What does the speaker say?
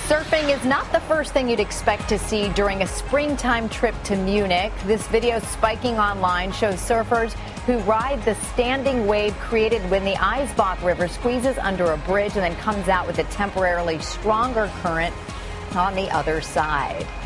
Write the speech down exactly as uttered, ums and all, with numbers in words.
Surfing is not the first thing you'd expect to see during a springtime trip to Munich. This video spiking online shows surfers who ride the standing wave created when the Eisbach River squeezes under a bridge and then comes out with a temporarily stronger current on the other side.